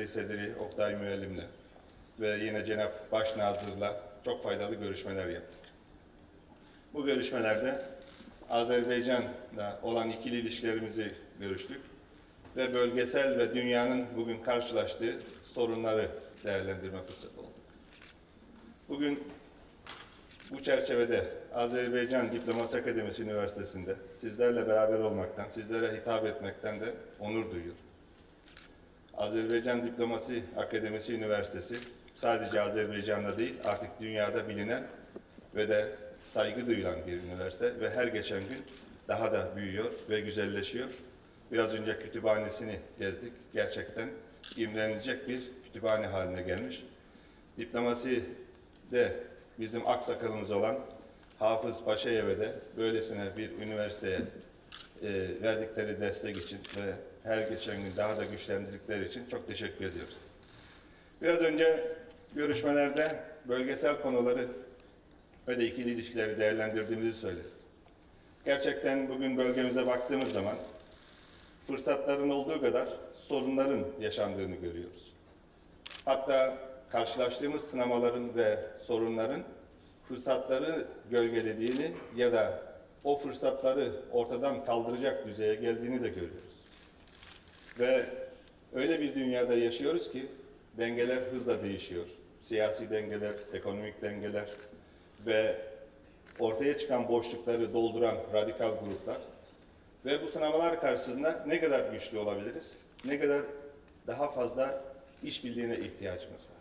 Vekili Sedri Oktay Müellim'le ve yine Cenab-ı Başnazır'la çok faydalı görüşmeler yaptık. Bu görüşmelerde Azerbaycan'la olan ikili ilişkilerimizi görüştük ve bölgesel ve dünyanın bugün karşılaştığı sorunları değerlendirme fırsatı olduk. Bugün bu çerçevede Azerbaycan Diplomasi Akademisi Üniversitesi'nde sizlerle beraber olmaktan, sizlere hitap etmekten de onur duyuyorum. Azerbaycan Diplomasi Akademisi Üniversitesi sadece Azerbaycan'da değil, artık dünyada bilinen ve de saygı duyulan bir üniversite ve her geçen gün daha da büyüyor ve güzelleşiyor. Biraz önce kütüphanesini gezdik. Gerçekten imrenilecek bir kütüphane haline gelmiş. Diplomasi de bizim aksakalımız olan Hafız Paşayev'e de böylesine bir üniversiteye verdikleri destek için ve her geçen gün daha da güçlendirdikleri için çok teşekkür ediyoruz. Biraz önce görüşmelerde bölgesel konuları ve de ikili ilişkileri değerlendirdiğimizi söyledik. Gerçekten bugün bölgemize baktığımız zaman fırsatların olduğu kadar sorunların yaşandığını görüyoruz. Hatta karşılaştığımız sınamaların ve sorunların fırsatları gölgelediğini ya da o fırsatları ortadan kaldıracak düzeye geldiğini de görüyoruz. Ve öyle bir dünyada yaşıyoruz ki dengeler hızla değişiyor. Siyasi dengeler, ekonomik dengeler ve ortaya çıkan boşlukları dolduran radikal gruplar. Ve bu sınamalar karşısında ne kadar güçlü olabiliriz, ne kadar daha fazla işbirliğine ihtiyacımız var.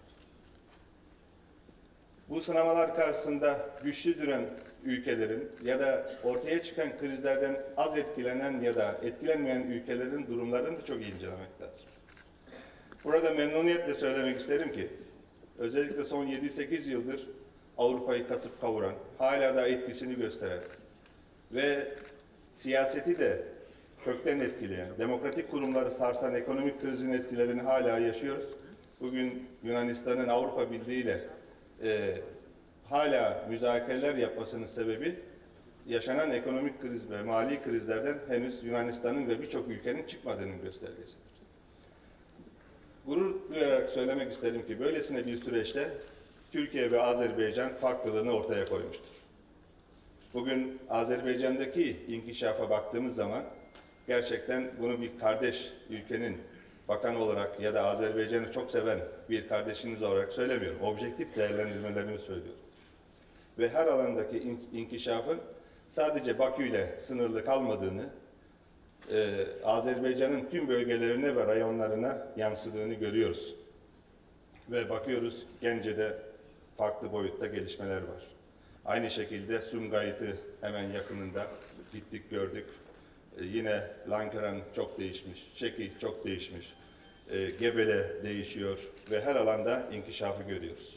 Bu sınamalar karşısında güçlü duran ülkelerin ya da ortaya çıkan krizlerden az etkilenen ya da etkilenmeyen ülkelerin durumlarını da çok iyi incelemek lazım. Burada memnuniyetle söylemek isterim ki, özellikle son 7-8 yıldır Avrupa'yı kasıp kavuran, hala da etkisini gösteren ve siyaseti de kökten etkileyen, demokratik kurumları sarsan ekonomik krizin etkilerini hala yaşıyoruz. Bugün Yunanistan'ın Avrupa Birliği ile hala müzakereler yapmasının sebebi yaşanan ekonomik kriz ve mali krizlerden henüz Yunanistan'ın ve birçok ülkenin çıkmadığının göstergesidir. Gurur duyarak söylemek isterim ki böylesine bir süreçte Türkiye ve Azerbaycan farklılığını ortaya koymuştur. Bugün Azerbaycan'daki inkişafa baktığımız zaman gerçekten bunu bir kardeş ülkenin bakan olarak ya da Azerbaycan'ı çok seven bir kardeşiniz olarak söylemiyorum. Objektif değerlendirmelerimi söylüyorum. Ve her alandaki inkişafın sadece Bakü ile sınırlı kalmadığını, Azerbaycan'ın tüm bölgelerine ve rayonlarına yansıdığını görüyoruz. Ve bakıyoruz Gence'de farklı boyutta gelişmeler var. Aynı şekilde Sumgayit'i hemen yakınında gittik gördük. Yine Lankaran çok değişmiş, Şeki çok değişmiş, Gebele değişiyor ve her alanda inkişafı görüyoruz.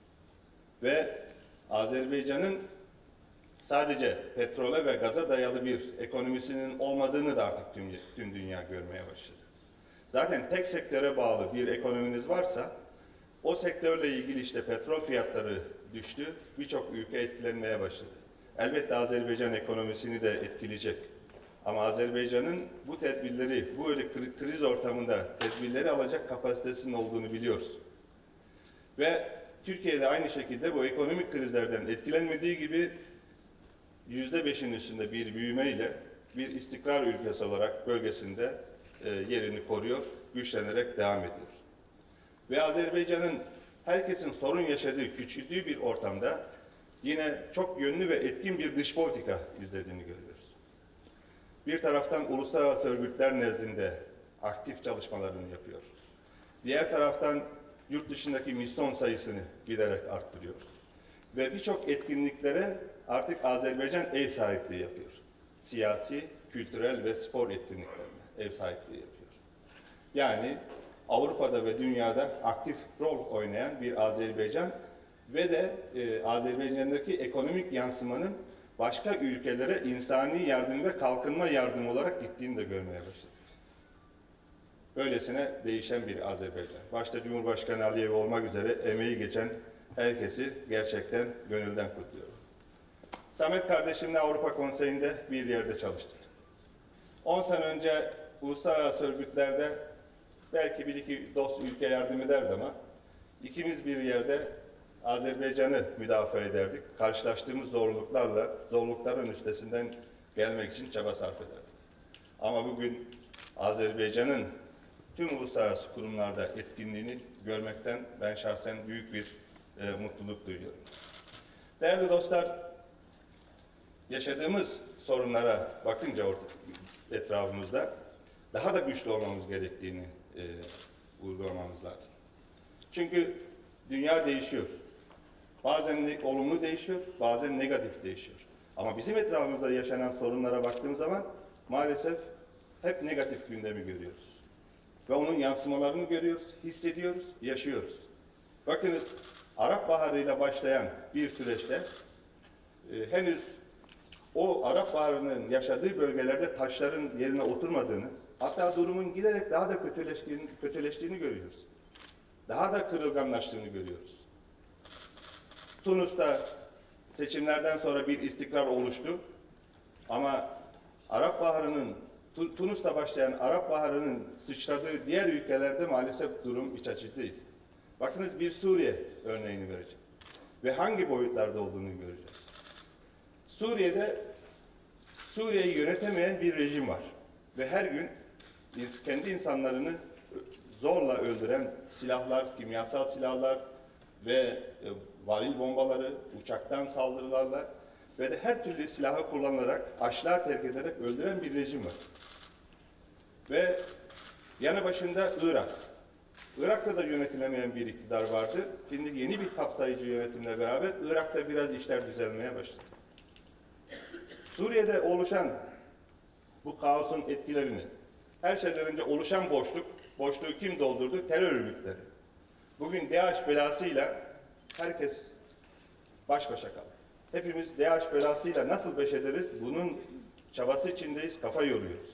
Ve Azerbaycan'ın sadece petrole ve gaza dayalı bir ekonomisinin olmadığını da artık tüm dünya görmeye başladı. Zaten tek sektöre bağlı bir ekonominiz varsa o sektörle ilgili işte petrol fiyatları düştü, birçok ülke etkilenmeye başladı. Elbette Azerbaycan ekonomisini de etkileyecek. Ama Azerbaycan'ın bu tedbirleri, bu öyle kriz ortamında tedbirleri alacak kapasitesinin olduğunu biliyoruz. Ve Türkiye'de aynı şekilde bu ekonomik krizlerden etkilenmediği gibi %5'in üstünde bir büyümeyle bir istikrar ülkesi olarak bölgesinde yerini koruyor, güçlenerek devam ediyor. Ve Azerbaycan'ın herkesin sorun yaşadığı, küçüldüğü bir ortamda yine çok yönlü ve etkin bir dış politika izlediğini görüyoruz. Bir taraftan uluslararası örgütler nezdinde aktif çalışmalarını yapıyor. Diğer taraftan yurt dışındaki misyon sayısını giderek arttırıyor. Ve birçok etkinliklere artık Azerbaycan ev sahipliği yapıyor. Siyasi, kültürel ve spor etkinliklerine ev sahipliği yapıyor. Yani Avrupa'da ve dünyada aktif rol oynayan bir Azerbaycan ve de Azerbaycan'daki ekonomik yansımanın başka ülkelere insani yardım ve kalkınma yardımı olarak gittiğini de görmeye başladık. Böylesine değişen bir Azerbaycan. Başta Cumhurbaşkanı Aliyev olmak üzere emeği geçen herkesi gerçekten gönülden kutluyorum. Samet kardeşimle Avrupa Konseyi'nde bir yerde çalıştık. 10 sene önce uluslararası örgütlerde Belki bir iki dost ülke yardım ederdi ama ikimiz bir yerde Azerbaycan'ı müdafaa ederdik. Karşılaştığımız zorlukların üstesinden gelmek için çaba sarf ederdik. Ama bugün Azerbaycan'ın tüm uluslararası kurumlarda etkinliğini görmekten ben şahsen büyük bir mutluluk duyuyorum. Değerli dostlar, yaşadığımız sorunlara bakınca etrafımızda daha da güçlü olmamız gerektiğini vurgulamamız lazım. Çünkü dünya değişiyor. Bazen olumlu değişiyor, bazen negatif değişiyor. Ama bizim etrafımızda yaşanan sorunlara baktığımız zaman maalesef hep negatif gündemi görüyoruz. Ve onun yansımalarını görüyoruz, hissediyoruz, yaşıyoruz. Bakınız, Arap Baharı'yla başlayan bir süreçte henüz o Arap Baharı'nın yaşadığı bölgelerde taşların yerine oturmadığını, hatta durumun giderek daha da kötüleştiğini görüyoruz. Daha da kırılganlaştığını görüyoruz. Tunus'ta seçimlerden sonra bir istikrar oluştu. Ama Tunus'ta başlayan Arap Baharı'nın sıçradığı diğer ülkelerde maalesef durum iç açıcı değil. Bakınız, bir Suriye örneğini vereceğim. Ve hangi boyutlarda olduğunu göreceğiz. Suriye'yi yönetemeyen bir rejim var. Ve her gün kendi insanlarını zorla öldüren silahlar, kimyasal silahlar ve varil bombaları, uçaktan saldırılarla ve de her türlü silahı kullanılarak, açlığa terk ederek öldüren bir rejim var. Ve yanı başında Irak. Irak'ta da yönetilemeyen bir iktidar vardı. Şimdi yeni bir kapsayıcı yönetimle beraber Irak'ta biraz işler düzelmeye başladı. Suriye'de oluşan bu kaosun etkilerini, her şeyden önce oluşan boşluğu kim doldurdu? Terör örgütleri. Bugün DAEŞ belasıyla herkes baş başa kaldı. Hepimiz DAEŞ belasıyla nasıl baş ederiz? Bunun çabası içindeyiz, kafa yoruyoruz.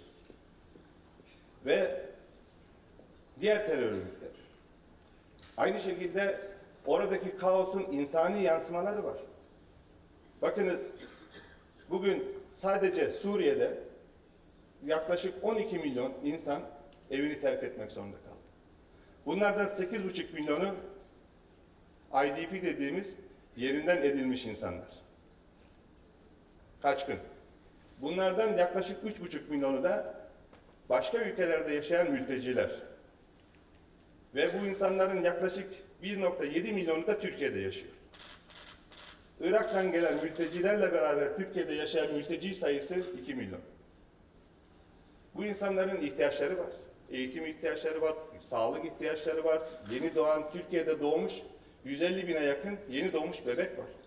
Ve diğer terör örgütleri. Aynı şekilde oradaki kaosun insani yansımaları var. Bakınız, bugün sadece Suriye'de yaklaşık 12 milyon insan evini terk etmek zorunda kaldı. Bunlardan 8,5 milyonu IDP dediğimiz yerinden edilmiş insanlar. Kaçkın. Bunlardan yaklaşık 3,5 milyonu da başka ülkelerde yaşayan mülteciler. Ve bu insanların yaklaşık 1,7 milyonu da Türkiye'de yaşıyor. Irak'tan gelen mültecilerle beraber Türkiye'de yaşayan mülteci sayısı 2 milyon. Bu insanların ihtiyaçları var. Eğitim ihtiyaçları var, sağlık ihtiyaçları var. Yeni doğan, Türkiye'de doğmuş 150 bine yakın yeni doğmuş bebek var.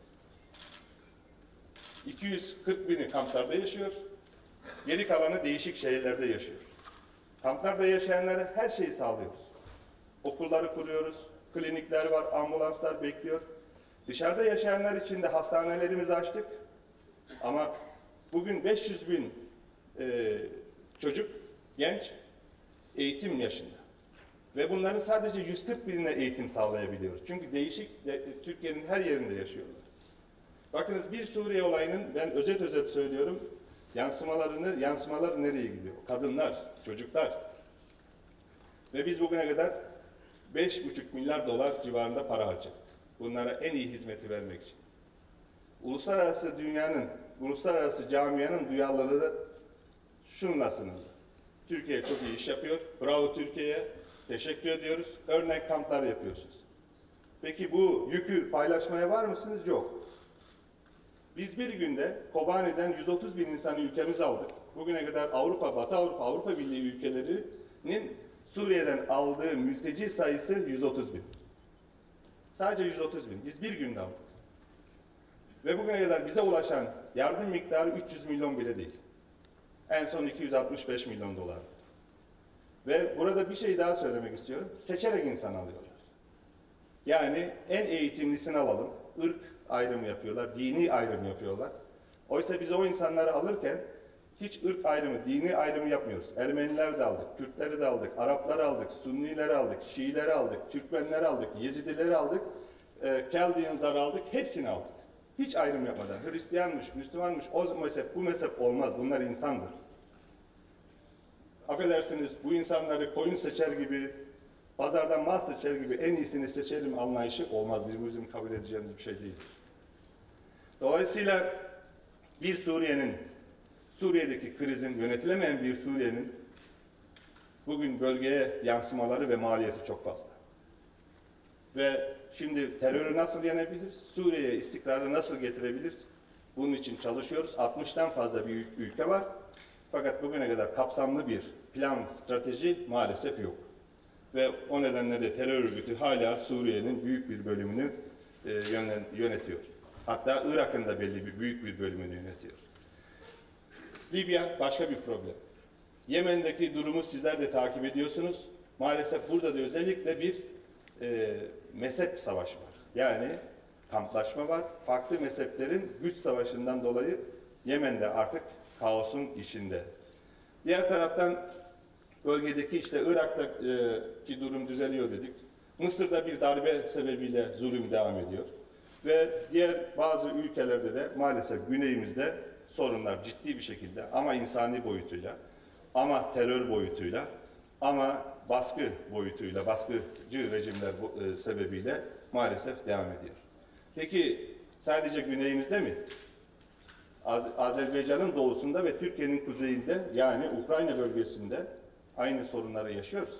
240 bini kamplarda yaşıyor. Geri kalanı değişik şehirlerde yaşıyor. Kamplarda yaşayanlara her şeyi sağlıyoruz. Okulları kuruyoruz, klinikler var, ambulanslar bekliyor. Dışarıda yaşayanlar için de hastanelerimizi açtık. Ama bugün 500 bin çocuk, genç eğitim yaşında. Ve bunların sadece 140 binine eğitim sağlayabiliyoruz. Çünkü Türkiye'nin her yerinde yaşıyorlar. Bakınız, bir Suriye olayının, ben özet söylüyorum, yansımaları nereye gidiyor? Kadınlar, çocuklar. Ve biz bugüne kadar 5,5 milyar dolar civarında para harcadık. Bunlara en iyi hizmeti vermek için. Uluslararası camianın duyarlılığı şunla sınırlı. Türkiye çok iyi iş yapıyor. Bravo Türkiye'ye. Teşekkür ediyoruz. Örnek kamplar yapıyorsunuz. Peki bu yükü paylaşmaya var mısınız? Yok. Biz bir günde Kobani'den 130 bin insanı ülkemize aldık. Bugüne kadar Batı Avrupa Birliği ülkelerinin Suriye'den aldığı mülteci sayısı 130 bin. Sadece 130 bin. Biz bir günde aldık. Ve bugüne kadar bize ulaşan yardım miktarı 300 milyon bile değil. En son 265 milyon dolardı. Ve burada bir şey daha söylemek istiyorum. Seçerek insan alıyorlar. Yani en eğitimlisini alalım. Irk ayrımı yapıyorlar, dini ayrım yapıyorlar. Oysa biz o insanları alırken hiç ırk ayrımı, dini ayrımı yapmıyoruz. Ermeniler de aldık, Kürtleri de aldık, Arapları aldık, Sunnileri aldık, Şiileri aldık, Türkmenleri aldık, Yezidileri aldık, Chaldeans'ları aldık, hepsini aldık. Hiç ayrım yapmadan. Hristiyanmış, Müslümanmış, o mezhep, bu mezhep olmaz. Bunlar insandır. affedersiniz bu insanları koyun seçer gibi, pazardan mal seçer gibi en iyisini seçelim anlayışı olmaz. Bizim kabul edeceğimiz bir şey değil. Dolayısıyla bir Suriye'deki krizin, yönetilemeyen bir Suriye'nin bugün bölgeye yansımaları ve maliyeti çok fazla. Ve şimdi terörü nasıl yenebiliriz? Suriye'ye istikrarı nasıl getirebiliriz? Bunun için çalışıyoruz. 60'tan fazla bir ülke var. Fakat bugüne kadar kapsamlı bir plan, strateji maalesef yok. Ve o nedenle de terör örgütü hala Suriye'nin büyük bir bölümünü yönetiyor. Hatta Irak'ın da büyük bir bölümünü yönetiyor. Libya başka bir problem. Yemen'deki durumu sizler de takip ediyorsunuz. Maalesef burada da özellikle bir mezhep savaşı var. Yani kamplaşma var. Farklı mezheplerin güç savaşından dolayı Yemen'de artık kaosun içinde. Diğer taraftan bölgedeki işte Irak'taki durum düzeliyor dedik. Mısır'da bir darbe sebebiyle zulüm devam ediyor. Ve diğer bazı ülkelerde de maalesef güneyimizde sorunlar ciddi bir şekilde ama insani boyutuyla, ama terör boyutuyla, ama baskı boyutuyla, baskıcı rejimler sebebiyle maalesef devam ediyor. Peki sadece güneyimizde mi? Azerbaycan'ın doğusunda ve Türkiye'nin kuzeyinde yani Ukrayna bölgesinde aynı sorunları yaşıyoruz.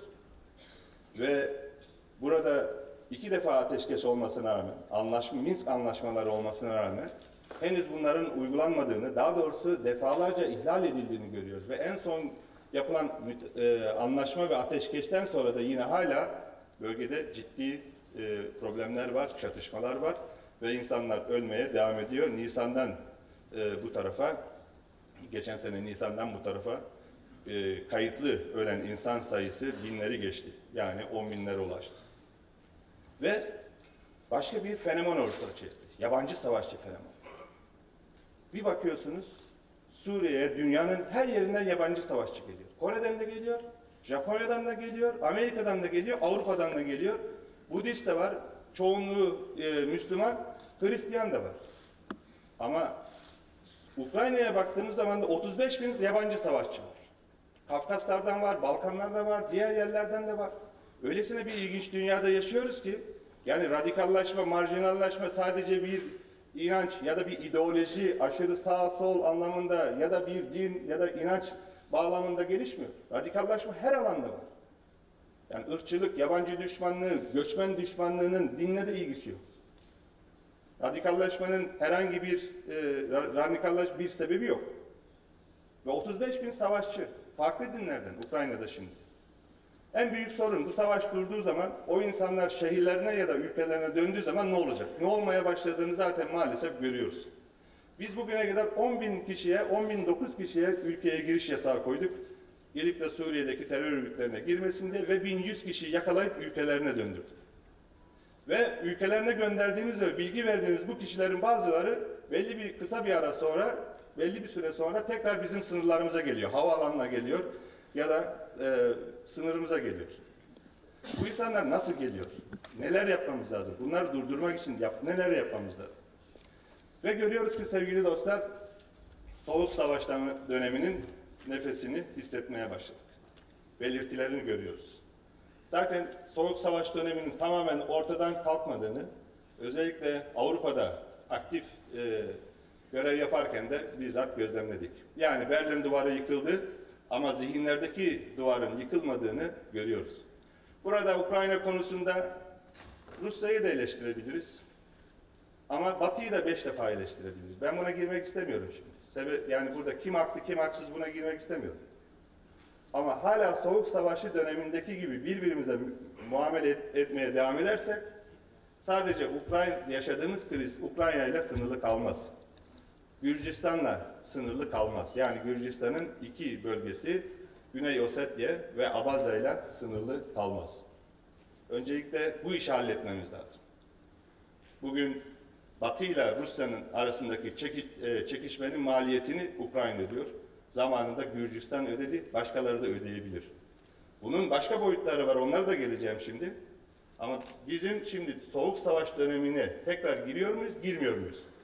Ve burada 2 defa ateşkes olmasına rağmen, Minsk anlaşmaları olmasına rağmen henüz bunların uygulanmadığını, daha doğrusu defalarca ihlal edildiğini görüyoruz. Ve en son yapılan anlaşma ve ateşkesten sonra da yine hala bölgede ciddi problemler var, çatışmalar var ve insanlar ölmeye devam ediyor. Nisan'dan bu tarafa, geçen sene Nisan'dan bu tarafa kayıtlı ölen insan sayısı binleri geçti. Yani 10 binlere ulaştı. Ve başka bir fenomen ortaya çıktı. Yabancı savaşçı fenomen. Bir bakıyorsunuz Suriye'ye dünyanın her yerinden yabancı savaşçı geliyor. Kore'den de geliyor, Japonya'dan da geliyor, Amerika'dan da geliyor, Avrupa'dan da geliyor. Budist de var, çoğunluğu Müslüman, Hristiyan da var. Ama Ukrayna'ya baktığımız zaman da 35 bin yabancı savaşçı var. Kafkaslardan var, Balkanlardan var, diğer yerlerden de var. Öylesine bir ilginç dünyada yaşıyoruz ki, yani radikallaşma, marjinallaşma sadece bir inanç ya da bir ideoloji, aşırı sağ sol anlamında ya da bir din ya da inanç bağlamında gelişmiyor. Radikallaşma her alanda var. Yani ırkçılık, yabancı düşmanlığı, göçmen düşmanlığının dinle de ilgisi yok. Radikallaşmanın herhangi bir sebebi yok. Ve 35 bin savaşçı, farklı dinlerden Ukrayna'da şimdi. En büyük sorun bu savaş durduğu zaman o insanlar şehirlerine ya da ülkelerine döndüğü zaman ne olacak? Ne olmaya başladığını zaten maalesef görüyoruz. Biz bugüne kadar 10.009 kişiye ülkeye giriş yasağı koyduk. Gelip de Suriye'deki terör örgütlerine girmesinde ve 1100 kişiyi yakalayıp ülkelerine döndürdük. Ve ülkelerine gönderdiğimiz ve bilgi verdiğimiz bu kişilerin bazıları kısa bir ara sonra, belli bir süre sonra tekrar bizim sınırlarımıza geliyor. Havaalanına geliyor ya da sınırımıza geliyor. Bu insanlar nasıl geliyor? Neler yapmamız lazım? Bunları durdurmak için neler yapmamız lazım? Ve görüyoruz ki sevgili dostlar, Soğuk Savaş döneminin nefesini hissetmeye başladık. Belirtilerini görüyoruz. Zaten Soğuk Savaş döneminin tamamen ortadan kalkmadığını, özellikle Avrupa'da aktif görev yaparken de bizzat gözlemledik. Yani Berlin Duvarı yıkıldı ama zihinlerdeki duvarın yıkılmadığını görüyoruz. Burada Ukrayna konusunda Rusya'yı da eleştirebiliriz. Ama Batı'yı da 5 defa eleştirebiliriz. Ben buna girmek istemiyorum şimdi. Yani burada kim haklı kim haksız buna girmek istemiyorum. Ama hala Soğuk Savaşı dönemindeki gibi birbirimize muamele etmeye devam edersek sadece yaşadığımız kriz Ukrayna ile sınırlı kalmaz. Gürcistan'la sınırlı kalmaz. Yani Gürcistan'ın 2 bölgesi Güney Ossetya ve Abazya ile sınırlı kalmaz. Öncelikle bu işi halletmemiz lazım. Bugün Batı ile Rusya'nın arasındaki çekişmenin maliyetini Ukrayna ödüyor. Zamanında Gürcistan ödedi, başkaları da ödeyebilir. Bunun başka boyutları var, onlara da geleceğim şimdi. Ama bizim şimdi Soğuk Savaş dönemine tekrar giriyor muyuz, girmiyor muyuz?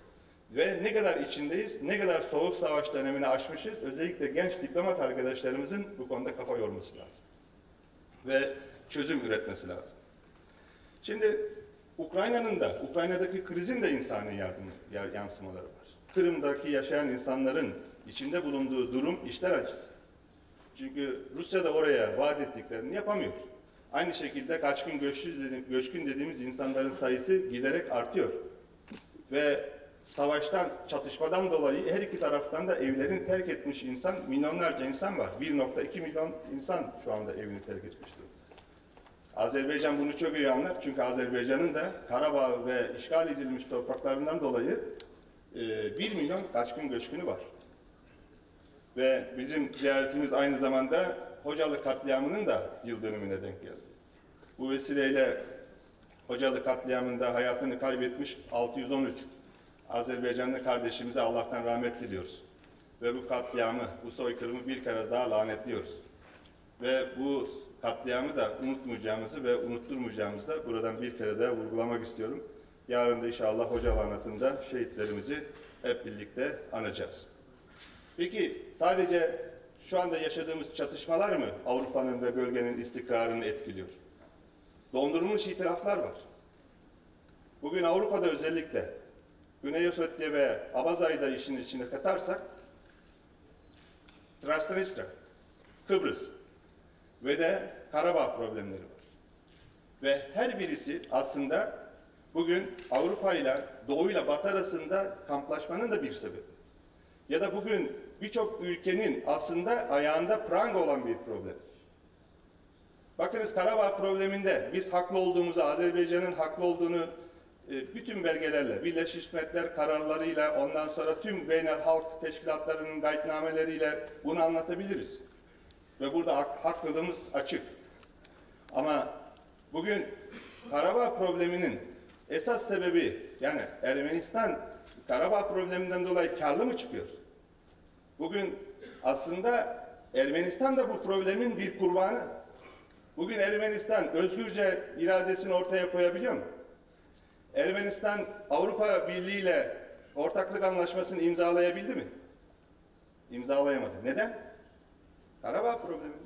Ve ne kadar içindeyiz, ne kadar soğuk savaş dönemini aşmışız, özellikle genç diplomat arkadaşlarımızın bu konuda kafa yorması lazım. Ve çözüm üretmesi lazım. Şimdi Ukrayna'daki krizin de insani yansımaları var. Kırım'daki yaşayan insanların içinde bulunduğu durum işler acısı. Çünkü Rusya da oraya vaat ettiklerini yapamıyor. Aynı şekilde göçkün dediğimiz insanların sayısı giderek artıyor. Ve savaştan, çatışmadan dolayı her iki taraftan da evlerini terk etmiş milyonlarca insan var. 1,2 milyon insan şu anda evini terk etmiş durumda. Azerbaycan bunu çok iyi anlar. Çünkü Azerbaycan'ın da Karabağ ve işgal edilmiş topraklarından dolayı 1 milyon kaçkın göçkünü var. Ve bizim ziyaretimiz aynı zamanda Hocalı katliamının da yıl dönümüne denk geldi. Bu vesileyle Hocalı katliamında hayatını kaybetmiş 613 Azerbaycanlı kardeşimize Allah'tan rahmet diliyoruz. Ve bu katliamı, bu soykırımı bir kere daha lanetliyoruz. Ve bu katliamı da unutmayacağımızı ve unutturmayacağımızı da buradan bir kere daha vurgulamak istiyorum. Yarın da inşallah Hocalı anıtında şehitlerimizi hep birlikte anacağız. Peki sadece şu anda yaşadığımız çatışmalar mı Avrupa'nın ve bölgenin istikrarını etkiliyor? Dondurulmuş itiraflar var. Bugün Avrupa'da özellikle Güney Ossetya ve Abazay'ı da işin içine katarsak Transnistria, Kıbrıs ve de Karabağ problemleri var. Ve her birisi aslında bugün Avrupa ile Doğu ile Batı arasında kamplaşmanın da bir sebebi. Ya da bugün birçok ülkenin aslında ayağında pranga olan bir problem. Bakınız Karabağ probleminde biz haklı olduğumuzu, Azerbaycan'ın haklı olduğunu bütün belgelerle, Birleşmiş Milletler kararlarıyla, ondan sonra tüm beynel halk teşkilatlarının gayetnameleriyle bunu anlatabiliriz. Ve burada haklılığımız açık. Ama bugün Karabağ probleminin esas sebebi, yani Ermenistan Karabağ probleminden dolayı karlı mı çıkıyor? Bugün aslında Ermenistan da bu problemin bir kurbanı. Bugün Ermenistan özgürce iradesini ortaya koyabiliyor mu? Ermenistan Avrupa Birliği ile ortaklık anlaşmasını imzalayabildi mi? İmzalayamadı. Neden? Karabağ probleminden.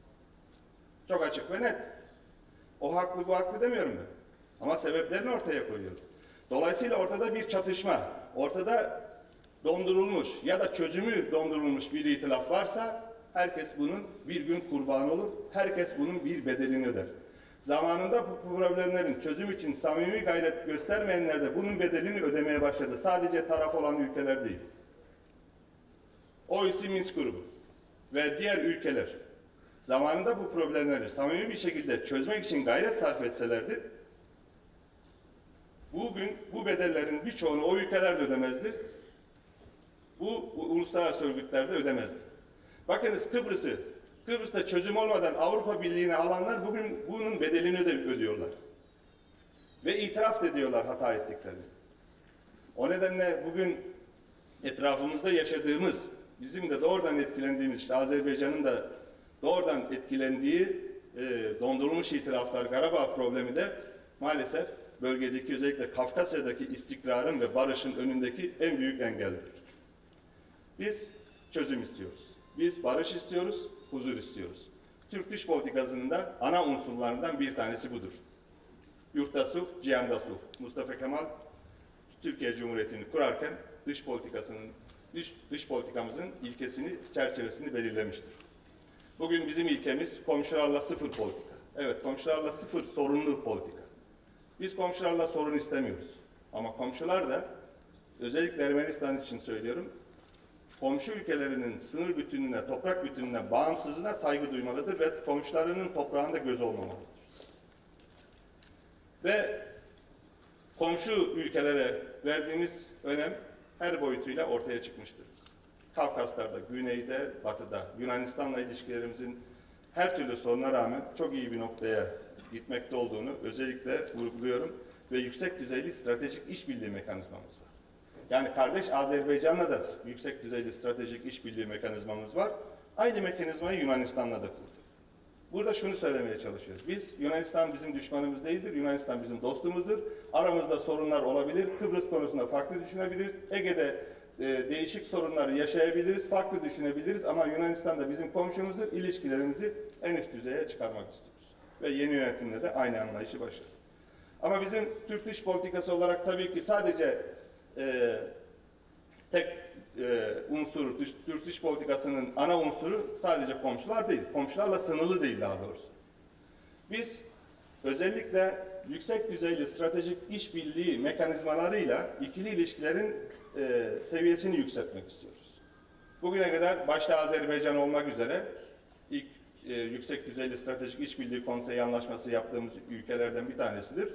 Çok açık ve net. O haklı, bu haklı demiyorum ben. Ama sebeplerini ortaya koyuyorum. Dolayısıyla ortada bir çatışma, ortada dondurulmuş ya da çözümü dondurulmuş bir itilaf varsa herkes bunun bir gün kurbanı olur, herkes bunun bir bedelini öder. Zamanında bu problemlerin çözüm için samimi gayret göstermeyenler de bunun bedelini ödemeye başladı. Sadece taraf olan ülkeler değil. OECD Minsk grubu ve diğer ülkeler zamanında bu problemleri samimi bir şekilde çözmek için gayret sarf etselerdi, bugün bu bedellerin birçoğunu o ülkeler de ödemezdi. Bu uluslararası örgütler de ödemezdi. Bakınız Kıbrıs'ta çözüm olmadan Avrupa Birliği'ne alanlar bugün bunun bedelini ödüyorlar. Ve itiraf ediyorlar hata ettiklerini. O nedenle bugün etrafımızda yaşadığımız, bizim de doğrudan etkilendiğimiz, işte Azerbaycan'ın da doğrudan etkilendiği dondurulmuş itiraflar, Karabağ problemi de maalesef bölgedeki, özellikle Kafkasya'daki istikrarın ve barışın önündeki en büyük engeldir. Biz çözüm istiyoruz. Biz barış istiyoruz, huzur istiyoruz. Türk dış politikasının da ana unsurlarından bir tanesi budur. Yurtta sulh, cihanda sulh. Mustafa Kemal Türkiye Cumhuriyeti'ni kurarken dış politikamızın ilkesini, çerçevesini belirlemiştir. Bugün bizim ilkemiz komşularla sıfır politika. Evet, komşularla sıfır sorunlu politika. Biz komşularla sorun istemiyoruz. Ama komşular da, özellikle Ermenistan için söylüyorum, komşu ülkelerinin sınır bütünlüğüne, toprak bütünlüğüne, bağımsızlığına saygı duymalıdır ve komşularının toprağında göz olmamalıdır. Ve komşu ülkelere verdiğimiz önem her boyutuyla ortaya çıkmıştır. Kafkaslar'da, güneyde, batıda, Yunanistan'la ilişkilerimizin her türlü soruna rağmen çok iyi bir noktaya gitmekte olduğunu özellikle vurguluyorum ve yüksek düzeyli stratejik işbirliği mekanizmamız var. Yani kardeş Azerbaycan'la da yüksek düzeyli stratejik işbirliği mekanizmamız var. Aynı mekanizmayı Yunanistan'la da kurduk. Burada şunu söylemeye çalışıyoruz. Biz, Yunanistan bizim düşmanımız değildir, Yunanistan bizim dostumuzdur. Aramızda sorunlar olabilir, Kıbrıs konusunda farklı düşünebiliriz, Ege'de değişik sorunları yaşayabiliriz, farklı düşünebiliriz ama Yunanistan da bizim komşumuzdur, ilişkilerimizi en üst düzeye çıkarmak istiyoruz. Ve yeni yönetimle de aynı anlayışı başladı. Ama bizim Türk dış politikası olarak tabii ki sadece tek unsur, Türk dış politikasının ana unsuru sadece komşular değil, komşularla sınırlı değil daha doğrusu. Biz özellikle yüksek düzeyli stratejik işbirliği mekanizmalarıyla ikili ilişkilerin seviyesini yükseltmek istiyoruz. Bugüne kadar başta Azerbaycan olmak üzere ilk yüksek düzeyli stratejik işbirliği konseyi anlaşması yaptığımız ülkelerden bir tanesidir.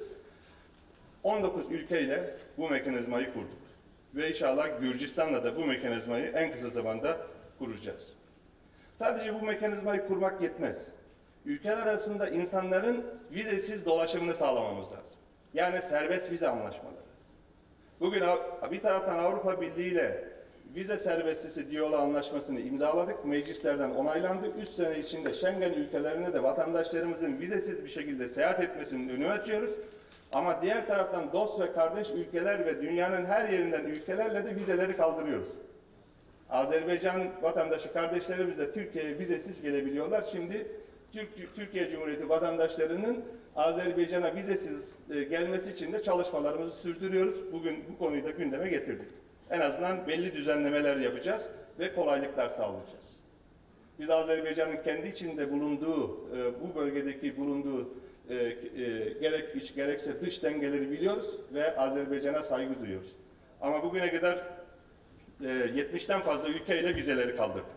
19 ülkeyle bu mekanizmayı kurduk. Ve inşallah Gürcistan'la da bu mekanizmayı en kısa zamanda kuracağız. Sadece bu mekanizmayı kurmak yetmez. Ülkeler arasında insanların vizesiz dolaşımını sağlamamız lazım. Yani serbest vize anlaşmaları. Bugün bir taraftan Avrupa Birliği ile vize serbestisi diyaloğu anlaşmasını imzaladık. Meclislerden onaylandı. 3 sene içinde Schengen ülkelerine de vatandaşlarımızın vizesiz bir şekilde seyahat etmesinin önünü açıyoruz. Ama diğer taraftan dost ve kardeş ülkeler ve dünyanın her yerinden ülkelerle de vizeleri kaldırıyoruz. Azerbaycan vatandaşı kardeşlerimiz de Türkiye'ye vizesiz gelebiliyorlar. Şimdi Türkiye Cumhuriyeti vatandaşlarının Azerbaycan'a vizesiz gelmesi için de çalışmalarımızı sürdürüyoruz. Bugün bu konuyu da gündeme getirdik. En azından belli düzenlemeler yapacağız ve kolaylıklar sağlayacağız. Biz Azerbaycan'ın kendi içinde bulunduğu, bu bölgedeki bulunduğu gerek iç gerekse dış dengeleri biliyoruz ve Azerbaycan'a saygı duyuyoruz. Ama bugüne kadar 70'ten fazla ülkeyle vizeleri kaldırdık.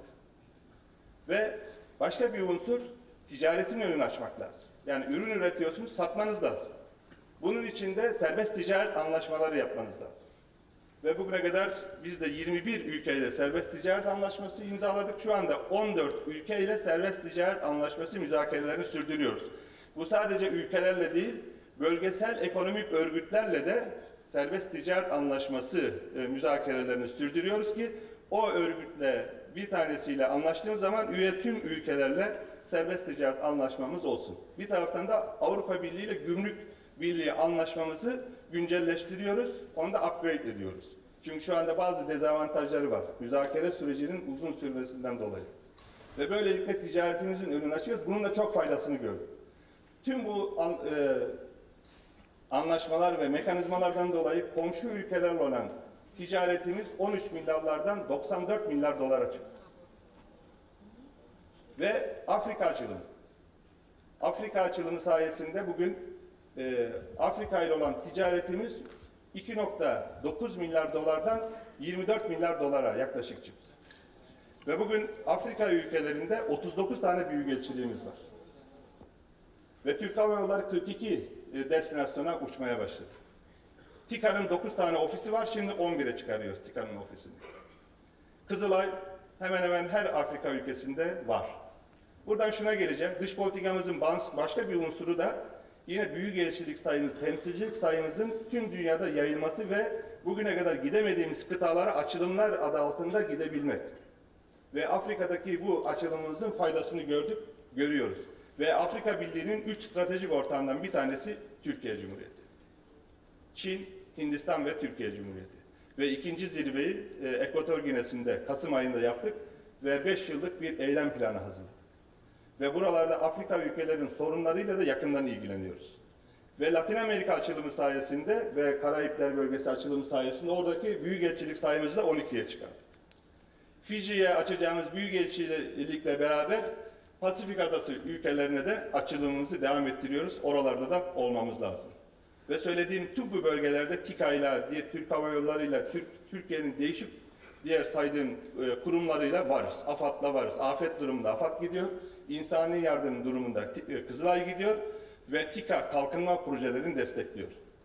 Ve başka bir unsur ticaretin önünü açmak lazım. Yani ürün üretiyorsunuz, satmanız lazım. Bunun için de serbest ticaret anlaşmaları yapmanız lazım. Ve bugüne kadar biz de 21 ülkeyle serbest ticaret anlaşması imzaladık. Şu anda 14 ülkeyle serbest ticaret anlaşması müzakerelerini sürdürüyoruz. Bu sadece ülkelerle değil, bölgesel ekonomik örgütlerle de serbest ticaret anlaşması müzakerelerini sürdürüyoruz ki o örgütle bir tanesiyle anlaştığımız zaman üye tüm ülkelerle serbest ticaret anlaşmamız olsun. Bir taraftan da Avrupa Birliği ile gümrük birliği anlaşmamızı güncelleştiriyoruz, onu da upgrade ediyoruz. Çünkü şu anda bazı dezavantajları var. Müzakere sürecinin uzun sürmesinden dolayı. Ve böylelikle ticaretimizin önünü açıyoruz. Bunun da çok faydasını gördük. Tüm bu anlaşmalar ve mekanizmalardan dolayı komşu ülkelerle olan ticaretimiz 13 milyarlardan 94 milyar dolara çıktı. Ve Afrika açılımı. Afrika açılımı sayesinde bugün Afrika ile olan ticaretimiz 2,9 milyar dolardan 24 milyar dolara yaklaşık çıktı. Ve bugün Afrika ülkelerinde 39 tane büyükelçiliğimiz var. Ve Türk Hava Yolları 42 destinasyona uçmaya başladı. TİKA'nın 9 tane ofisi var, şimdi 11'e çıkarıyoruz TİKA'nın ofisini. Kızılay hemen hemen her Afrika ülkesinde var. Buradan şuna geleceğim, dış politikamızın başka bir unsuru da yine büyükelçilik sayımız, temsilcilik sayımızın tüm dünyada yayılması ve bugüne kadar gidemediğimiz kıtalara açılımlar adı altında gidebilmek. Ve Afrika'daki bu açılımımızın faydasını görüyoruz. Ve Afrika Birliği'nin 3 stratejik ortağından bir tanesi Türkiye Cumhuriyeti. Çin, Hindistan ve Türkiye Cumhuriyeti. Ve ikinci zirveyi Ekvator Ginesi'nde Kasım ayında yaptık ve 5 yıllık bir eylem planı hazırladık. Ve buralarda Afrika ülkelerinin sorunlarıyla da yakından ilgileniyoruz. Ve Latin Amerika açılımı sayesinde ve Karayipler bölgesi açılımı sayesinde oradaki büyükelçilik sayımızı da 12'ye çıkardık. Fiji'ye açacağımız büyükelçilikle beraber Pasifik adası ülkelerine de açılımımızı devam ettiriyoruz. Oralarda da olmamız lazım. Ve söylediğim tüm bu bölgelerde TİKA'yla, Türk Hava Yolları'yla, Türkiye'nin değişik diğer saydığım kurumlarıyla varız. AFAD'la varız. Afet durumunda AFAD gidiyor. İnsani yardım durumunda Kızılay gidiyor. Ve TİKA kalkınma projelerini destekliyor.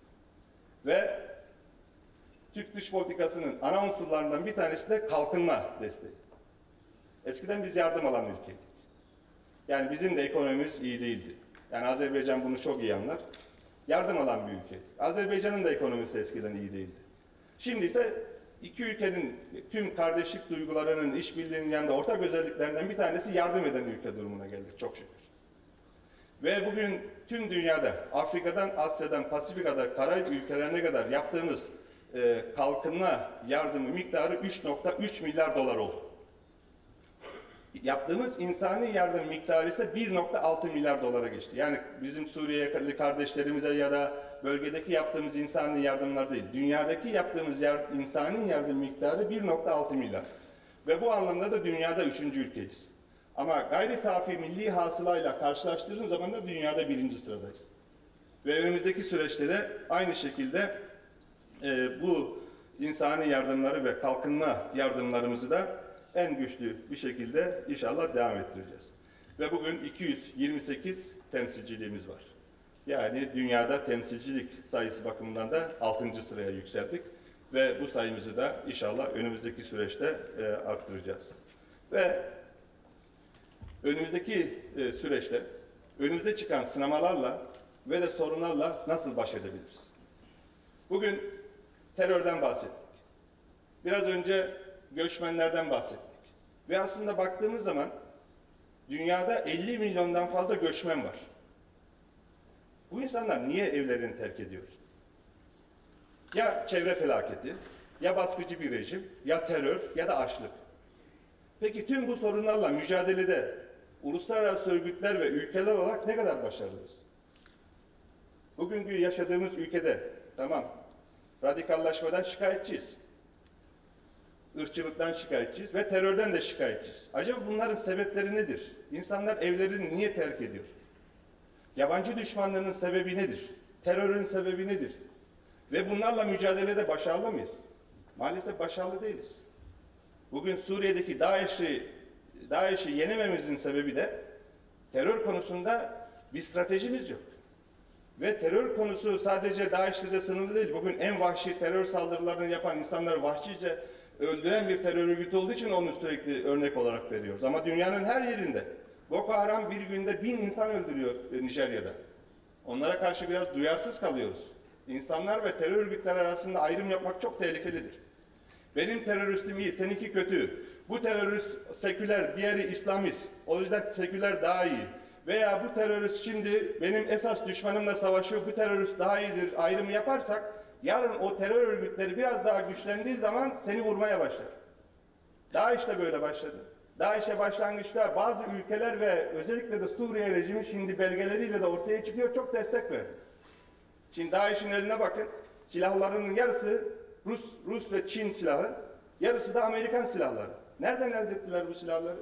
Ve Türk dış politikasının ana unsurlarından bir tanesi de kalkınma desteği. Eskiden biz yardım alan ülkeydik. Yani bizim de ekonomimiz iyi değildi. Yani Azerbaycan bunu çok iyi anlar. Yardım alan bir ülkeydik. Azerbaycan'ın da ekonomisi eskiden iyi değildi. Şimdi ise iki ülkenin tüm kardeşlik duygularının, işbirliğinin yanında ortak özelliklerinden bir tanesi yardım eden ülke durumuna geldik çok şükür. Ve bugün tüm dünyada, Afrika'dan, Asya'dan, Pasifika'da, Karayip ülkelerine kadar yaptığımız kalkınma yardımı miktarı 3,3 milyar dolar oldu. Yaptığımız insani yardım miktarı ise 1,6 milyar dolara geçti. Yani bizim Suriyeli kardeşlerimize ya da bölgedeki yaptığımız insani yardımlar değil, dünyadaki yaptığımız insani yardım miktarı 1,6 milyar. Ve bu anlamda da dünyada 3. ülkeyiz. Ama gayri safi milli hasılayla karşılaştırdığım zaman da dünyada 1. sıradayız. Ve önümüzdeki süreçte de aynı şekilde bu insani yardımları ve kalkınma yardımlarımızı da en güçlü bir şekilde inşallah devam ettireceğiz. Ve bugün 228 temsilciliğimiz var. Yani dünyada temsilcilik sayısı bakımından da 6. sıraya yükseldik. Ve bu sayımızı da inşallah önümüzdeki süreçte arttıracağız. Ve önümüzdeki süreçte önümüze çıkan sınamalarla ve de sorunlarla nasıl baş edebiliriz? Bugün terörden bahsettik. Biraz önce göçmenlerden bahsettik. Ve aslında baktığımız zaman dünyada 50 milyondan fazla göçmen var. Bu insanlar niye evlerini terk ediyor? Ya çevre felaketi, ya baskıcı bir rejim, ya terör, ya da açlık. Peki tüm bu sorunlarla mücadelede uluslararası örgütler ve ülkeler olarak ne kadar başarılıyız? Bugünkü yaşadığımız ülkede, tamam, radikallaşmadan şikayetçiyiz. Irkçılıktan şikayetçiyiz ve terörden de şikayetçiyiz. Acaba bunların sebepleri nedir? İnsanlar evlerini niye terk ediyor? Yabancı düşmanlığının sebebi nedir? Terörün sebebi nedir? Ve bunlarla mücadelede başarılı mıyız? Maalesef başarılı değiliz. Bugün Suriye'deki DAEŞ'i yenememizin sebebi de terör konusunda bir stratejimiz yok. Ve terör konusu sadece DAEŞ'te de sınırlı değil. Bugün en vahşi terör saldırılarını yapan insanları vahşice öldüren bir terör örgütü olduğu için onu sürekli örnek olarak veriyoruz. Ama dünyanın her yerinde Boko Haram bir günde 1000 insan öldürüyor Nijerya'da. Onlara karşı biraz duyarsız kalıyoruz. İnsanlar ve terör örgütleri arasında ayrım yapmak çok tehlikelidir. Benim teröristim iyi, seninki kötü. Bu terörist seküler, diğeri İslamist. O yüzden seküler daha iyi. Veya bu terörist şimdi benim esas düşmanımla savaşıyor, bu terörist daha iyidir ayrımı yaparsak, yarın o terör örgütleri biraz daha güçlendiği zaman seni vurmaya başlar. DAEŞ de böyle başladı. DAEŞ'e başlangıçta bazı ülkeler ve özellikle de Suriye rejimi şimdi belgeleriyle de ortaya çıkıyor, çok destek verdi. Şimdi DAEŞ'in eline bakın, silahlarının yarısı Rus ve Çin silahı, yarısı da Amerikan silahları. Nereden elde ettiler bu silahları?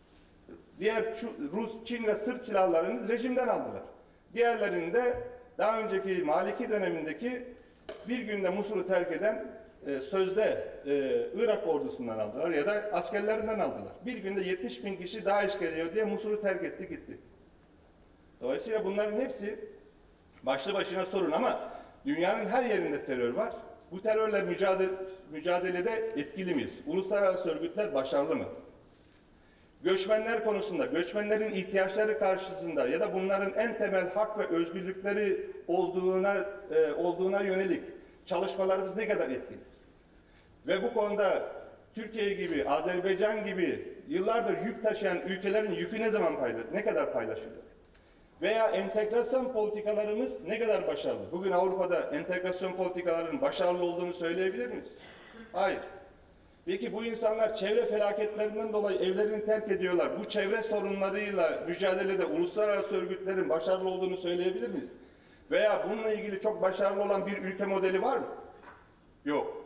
Diğer Rus, Çin ve Sırp silahlarını rejimden aldılar. Diğerlerini de daha önceki Maliki dönemindeki bir günde Musul'u terk eden sözde Irak ordusundan aldılar ya da askerlerinden aldılar. Bir günde 70.000 kişi DAEŞ geliyor diye Musul'u terk etti gitti. Dolayısıyla bunların hepsi başlı başına sorun ama dünyanın her yerinde terör var. Bu terörle mücadelede etkili miyiz? Uluslararası örgütler başarılı mı? Göçmenler konusunda, göçmenlerin ihtiyaçları karşısında ya da bunların en temel hak ve özgürlükleri olduğuna yönelik çalışmalarımız ne kadar etkili? Ve bu konuda Türkiye gibi, Azerbaycan gibi yıllardır yük taşıyan ülkelerin yükü ne kadar paylaşılıyor? Veya entegrasyon politikalarımız ne kadar başarılı? Bugün Avrupa'da entegrasyon politikalarının başarılı olduğunu söyleyebilir miyiz? Hayır. Peki bu insanlar çevre felaketlerinden dolayı evlerini terk ediyorlar. Bu çevre sorunlarıyla mücadelede uluslararası örgütlerin başarılı olduğunu söyleyebilir miyiz? Veya bununla ilgili çok başarılı olan bir ülke modeli var mı? Yok.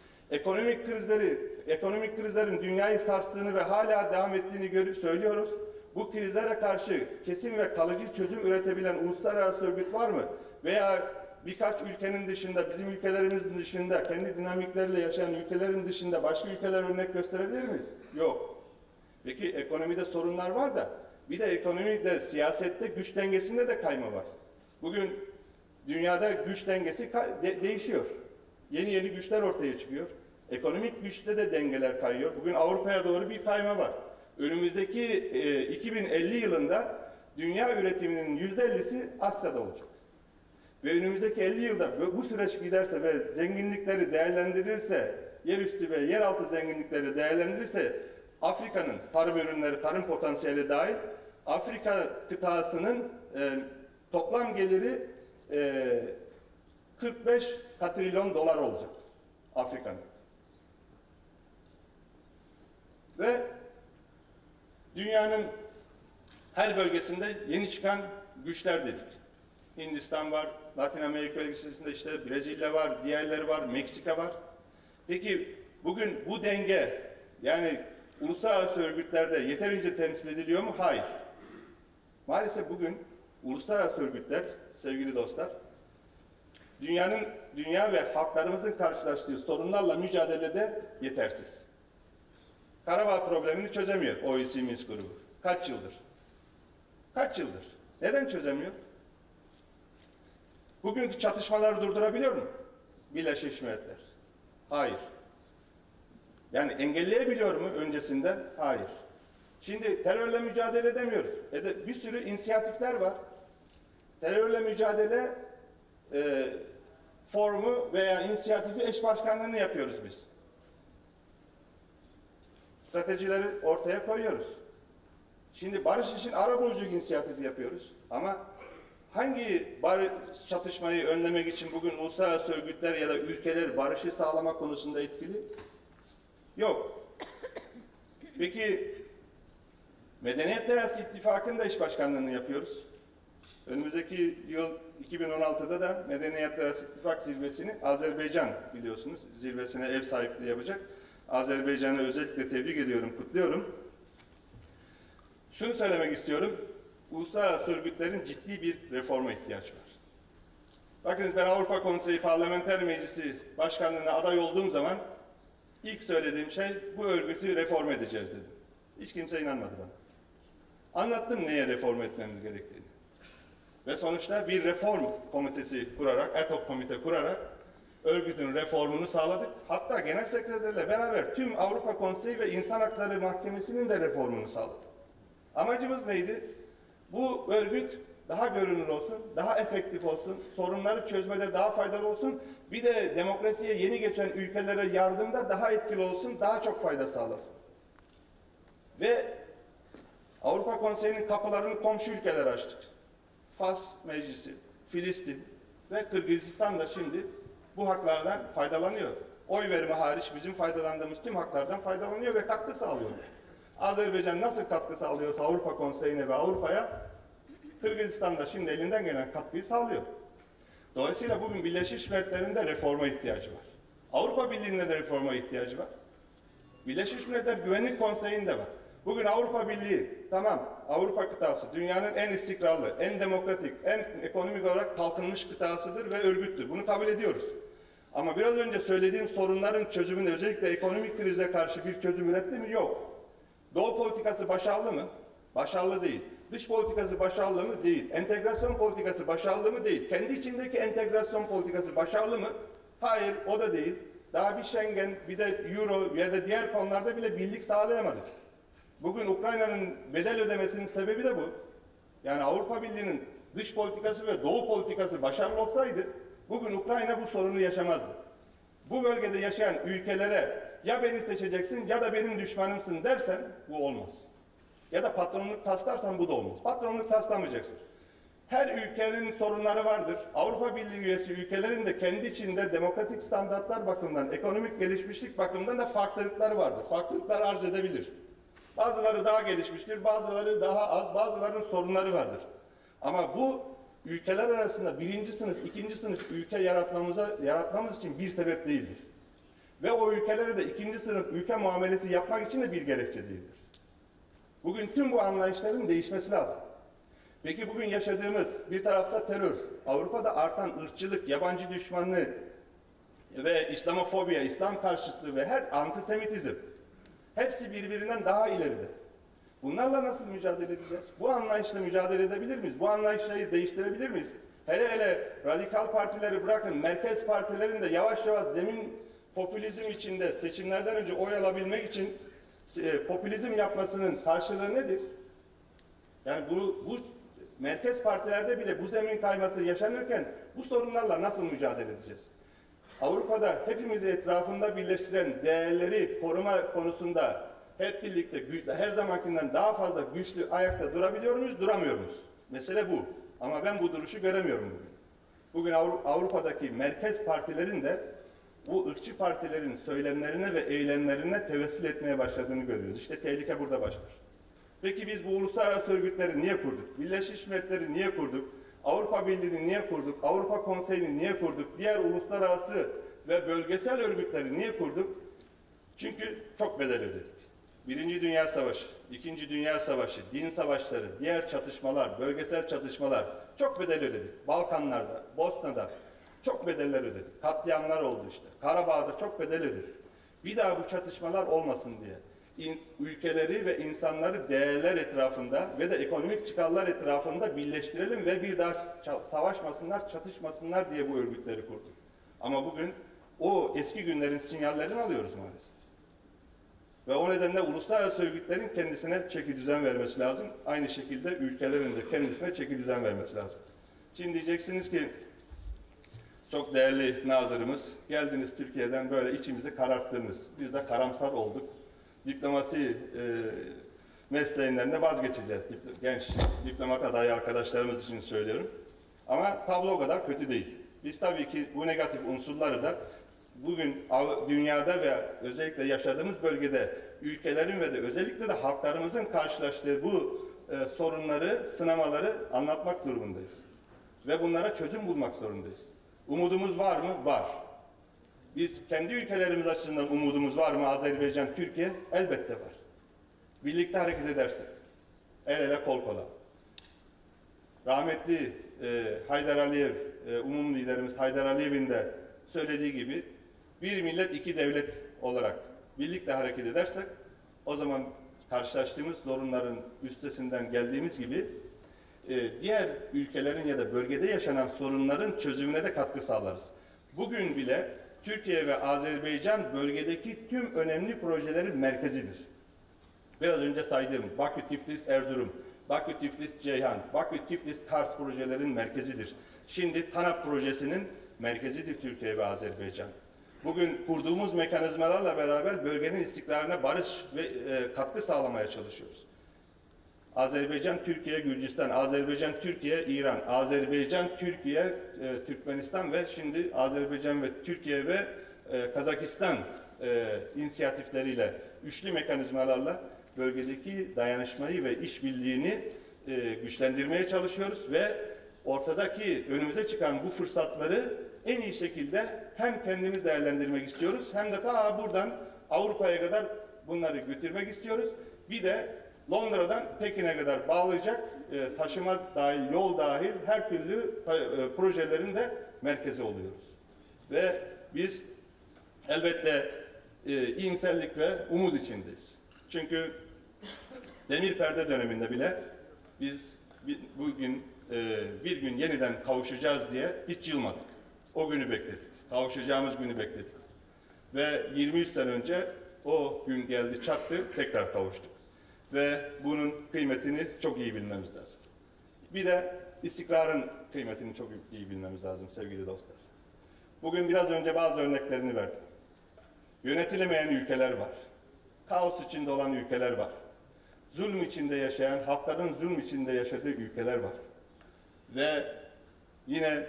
Ekonomik krizlerin dünyayı sarstığını ve hala devam ettiğini söylüyoruz. Bu krizlere karşı kesin ve kalıcı çözüm üretebilen uluslararası örgüt var mı? Veya birkaç ülkenin dışında, bizim ülkelerimizin dışında, kendi dinamikleriyle yaşayan ülkelerin dışında başka ülkeler örnek gösterebilir miyiz? Yok. Peki ekonomide sorunlar var da, bir de ekonomide, siyasette, güç dengesinde de kayma var. Bugün dünyada güç dengesi değişiyor. Yeni güçler ortaya çıkıyor. Ekonomik güçte de dengeler kayıyor. Bugün Avrupa'ya doğru bir kayma var. Önümüzdeki 2050 yılında dünya üretiminin %50'si Asya'da olacak. Ve önümüzdeki 50 yılda bu süreç giderse ve zenginlikleri değerlendirilirse, yerüstü ve yeraltı zenginlikleri değerlendirilirse, Afrika'nın tarım ürünleri, tarım potansiyeli dahil, Afrika kıtasının toplam geliri 45 katrilyon dolar olacak Afrika'nın. Ve dünyanın her bölgesinde yeni çıkan güçler dedik. Hindistan var, Latin Amerika ülkesinde işte Brezilya var, diğerleri var, Meksika var. Peki bugün bu denge, yani uluslararası örgütlerde yeterince temsil ediliyor mu? Hayır. Maalesef bugün uluslararası örgütler, sevgili dostlar, dünya ve halklarımızın karşılaştığı sorunlarla mücadelede yetersiz. Karabağ problemini çözemiyor OECD Minsk grubu. Kaç yıldır? Kaç yıldır? Neden çözemiyor? Bugünkü çatışmaları durdurabiliyor mu Birleşmiş Milletler? Hayır. Yani engelleyebiliyor mu öncesinden? Hayır. Şimdi terörle mücadele edemiyoruz. Bir sürü inisiyatifler var. Terörle mücadele formu veya inisiyatifi eş başkanlığını yapıyoruz biz. Stratejileri ortaya koyuyoruz. Şimdi barış için arabuluculuk inisiyatifi yapıyoruz. Ama hangi çatışmayı önlemek için bugün uluslararası örgütler ya da ülkeler barışı sağlamak konusunda etkili? Yok. Peki Medeniyetler Arası İttifakı'nın da eş başkanlığını yapıyoruz. Önümüzdeki yıl 2016'da da Medeniyetler Arası İttifak zirvesini Azerbaycan, biliyorsunuz, zirvesine ev sahipliği yapacak. Azerbaycan'ı özellikle tebrik ediyorum, kutluyorum. Şunu söylemek istiyorum. Uluslararası örgütlerin ciddi bir reforma ihtiyacı var. Bakınız, ben Avrupa Konseyi Parlamenter Meclisi Başkanlığı'na aday olduğum zaman ilk söylediğim şey bu örgütü reform edeceğiz dedim. Hiç kimse inanmadı bana. Anlattım neye reform etmemiz gerektiğini. Ve sonuçta bir reform komitesi kurarak, ad hoc komite kurarak örgütün reformunu sağladık. Hatta genel sekreterle beraber tüm Avrupa Konseyi ve İnsan Hakları Mahkemesi'nin de reformunu sağladık. Amacımız neydi? Bu örgüt daha görünür olsun, daha efektif olsun, sorunları çözmede daha faydalı olsun, bir de demokrasiye yeni geçen ülkelere yardımda daha etkili olsun, daha çok fayda sağlasın. Ve Avrupa Konseyi'nin kapılarını komşu ülkelere açtık. Fas Meclisi, Filistin ve Kırgızistan da şimdi bu haklardan faydalanıyor. Oy verme hariç bizim faydalandığımız tüm haklardan faydalanıyor ve katkı sağlıyor. Azerbaycan nasıl katkı sağlıyorsa Avrupa Konseyi'ne ve Avrupa'ya, Kırgızistan da şimdi elinden gelen katkıyı sağlıyor. Dolayısıyla bugün Birleşmiş Milletler'in de reforma ihtiyacı var. Avrupa Birliği'nde de reforma ihtiyacı var. Birleşmiş Milletler Güvenlik Konseyi'nde var. Bugün Avrupa Birliği, tamam, Avrupa kıtası dünyanın en istikrarlı, en demokratik, en ekonomik olarak kalkınmış kıtasıdır ve örgüttür. Bunu kabul ediyoruz. Ama biraz önce söylediğim sorunların çözümünde, özellikle ekonomik krize karşı bir çözüm üretti mi? Yok. Doğu politikası başarılı mı? Başarılı değil. Dış politikası başarılı mı? Değil. Entegrasyon politikası başarılı mı? Değil. Kendi içindeki entegrasyon politikası başarılı mı? Hayır, o da değil. Daha bir Schengen, bir de Euro ya da diğer konularda bile birlik sağlayamadık. Bugün Ukrayna'nın bedel ödemesinin sebebi de bu. Yani Avrupa Birliği'nin dış politikası ve doğu politikası başarılı olsaydı, bugün Ukrayna bu sorunu yaşamazdı. Bu bölgede yaşayan ülkelere ya beni seçeceksin ya da benim düşmanımsın dersen bu olmaz. Ya da patronluk taslarsan bu da olmaz. Patronluk taslamayacaksın. Her ülkenin sorunları vardır. Avrupa Birliği üyesi ülkelerin de kendi içinde demokratik standartlar bakımından, ekonomik gelişmişlik bakımından da farklılıkları vardır. Farklılıklar arz edebilir. Bazıları daha gelişmiştir, bazıları daha az, bazılarının sorunları vardır. Ama bu ülkeler arasında birinci sınıf, ikinci sınıf ülke yaratmamız için bir sebep değildir. Ve o ülkelere de ikinci sınıf ülke muamelesi yapmak için de bir gerekçe değildir. Bugün tüm bu anlayışların değişmesi lazım. Peki bugün yaşadığımız bir tarafta terör, Avrupa'da artan ırkçılık, yabancı düşmanlığı ve İslamofobiya, İslam karşıtlığı ve her antisemitizm, hepsi birbirinden daha ileride. Bunlarla nasıl mücadele edeceğiz? Bu anlayışla mücadele edebilir miyiz? Bu anlayışları değiştirebilir miyiz? Hele hele radikal partileri bırakın, merkez partilerin de yavaş yavaş zemin popülizm içinde seçimlerden önce oy alabilmek için popülizm yapmasının karşılığı nedir? Yani bu merkez partilerde bile bu zemin kayması yaşanırken bu sorunlarla nasıl mücadele edeceğiz? Avrupa'da hepimizi etrafında birleştiren değerleri koruma konusunda hep birlikte güçlü, her zamankinden daha fazla güçlü ayakta durabiliyor muyuz, duramıyor muyuz? Mesele bu. Ama ben bu duruşu göremiyorum bugün. Bugün Avrupa'daki merkez partilerin de bu ırkçı partilerin söylemlerine ve eylemlerine tevessül etmeye başladığını görüyoruz. İşte tehlike burada başlar. Peki biz bu uluslararası örgütleri niye kurduk? Birleşmiş Milletleri niye kurduk? Avrupa Birliği'ni niye kurduk? Avrupa Konseyi'ni niye kurduk? Diğer uluslararası ve bölgesel örgütleri niye kurduk? Çünkü çok bedel ödedik. Birinci Dünya Savaşı, İkinci Dünya Savaşı, din savaşları, diğer çatışmalar, bölgesel çatışmalar çok bedel ödedik. Balkanlarda, Bosna'da çok bedeller ödedik. Katliamlar oldu işte. Karabağ'da çok bedel ödedik. Bir daha bu çatışmalar olmasın diye ülkeleri ve insanları değerler etrafında ve de ekonomik çıkarlar etrafında birleştirelim ve bir daha savaşmasınlar, çatışmasınlar diye bu örgütleri kurduk. Ama bugün o eski günlerin sinyallerini alıyoruz maalesef. Ve o nedenle uluslararası örgütlerin kendisine çekidüzen vermesi lazım. Aynı şekilde ülkelerin de kendisine çekidüzen vermesi lazım. Şimdi diyeceksiniz ki, çok değerli nazırımız, geldiniz Türkiye'den böyle içimizi kararttınız. Biz de karamsar olduk. Diplomasi mesleğinden de vazgeçeceğiz. Genç diplomat adayı arkadaşlarımız için söylüyorum. Ama tablo o kadar kötü değil. Biz tabii ki bu negatif unsurları da bugün dünyada ve özellikle yaşadığımız bölgede ülkelerin ve de özellikle de halklarımızın karşılaştığı bu sorunları, sınamaları anlatmak durumundayız. Ve bunlara çözüm bulmak zorundayız. Umudumuz var mı? Var. Biz kendi ülkelerimiz açısından umudumuz var mı? Azerbaycan, Türkiye elbette var. Birlikte hareket edersek, el ele kol kola. Rahmetli Haydar Aliyev, umum liderimiz Haydar Aliyev'in de söylediği gibi bir millet iki devlet olarak birlikte hareket edersek o zaman karşılaştığımız sorunların üstesinden geldiğimiz gibi diğer ülkelerin ya da bölgede yaşanan sorunların çözümüne de katkı sağlarız. Bugün bile Türkiye ve Azerbaycan bölgedeki tüm önemli projelerin merkezidir. Biraz önce saydığım Bakü, Tiflis, Erzurum, Bakü, Tiflis, Ceyhan, Bakü, Tiflis, Kars projelerin merkezidir. Şimdi TANAP projesinin merkezidir Türkiye ve Azerbaycan. Bugün kurduğumuz mekanizmalarla beraber bölgenin istikrarına barış ve katkı sağlamaya çalışıyoruz. Azerbaycan, Türkiye, Gürcistan, Azerbaycan, Türkiye, İran, Azerbaycan, Türkiye, Türkmenistan ve şimdi Azerbaycan ve Türkiye ve Kazakistan inisiyatifleriyle, üçlü mekanizmalarla bölgedeki dayanışmayı ve işbirliğini güçlendirmeye çalışıyoruz ve ortadaki önümüze çıkan bu fırsatları en iyi şekilde hem kendimiz değerlendirmek istiyoruz hem de ta buradan Avrupa'ya kadar bunları götürmek istiyoruz. Bir de Londra'dan Pekin'e kadar bağlayacak taşıma dahil, yol dahil her türlü projelerin de merkezi oluyoruz. Ve biz elbette iyimserlik ve umut içindeyiz. Çünkü demir perde döneminde bile biz bugün bir gün yeniden kavuşacağız diye hiç yılmadık. O günü bekledik. Kavuşacağımız günü bekledik. Ve 23 sene önce o gün geldi çattı, tekrar kavuştuk. Ve bunun kıymetini çok iyi bilmemiz lazım. Bir de istikrarın kıymetini çok iyi bilmemiz lazım sevgili dostlar. Bugün biraz önce bazı örneklerini verdim. Yönetilemeyen ülkeler var. Kaos içinde olan ülkeler var. Zulüm içinde yaşayan, halkların zulüm içinde yaşadığı ülkeler var. Ve yine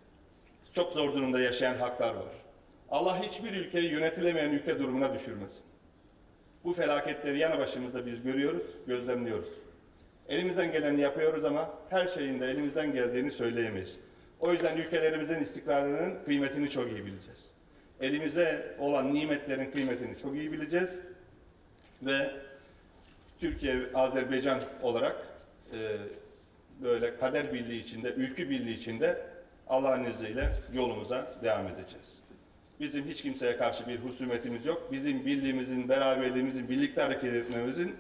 çok zor durumda yaşayan halklar var. Allah hiçbir ülkeyi yönetilemeyen ülke durumuna düşürmesin. Bu felaketleri yanı başımızda biz görüyoruz, gözlemliyoruz. Elimizden geleni yapıyoruz ama her şeyin de elimizden geldiğini söyleyemeyiz. O yüzden ülkelerimizin istikrarının kıymetini çok iyi bileceğiz. Elimize olan nimetlerin kıymetini çok iyi bileceğiz. Ve Türkiye, Azerbaycan olarak böyle kader birliği içinde, ülkü birliği içinde Allah'ın izniyle yolumuza devam edeceğiz. Bizim hiç kimseye karşı bir husumetimiz yok. Bizim birliğimizin, beraberliğimizin, birlikte hareket etmemizin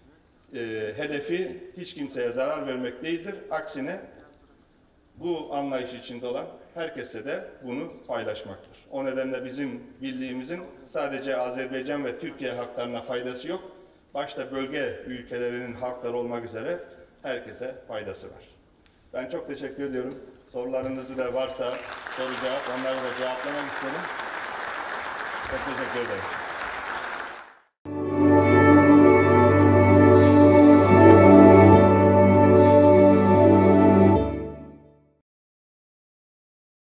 hedefi hiç kimseye zarar vermek değildir. Aksine bu anlayış içinde olan herkese de bunu paylaşmaktır. O nedenle bizim birliğimizin sadece Azerbaycan ve Türkiye halklarına faydası yok. Başta bölge ülkelerinin halkları olmak üzere herkese faydası var. Ben çok teşekkür ediyorum. Sorularınız da varsa soru cevap, onları da cevaplamak isterim. Çok teşekkür ederim.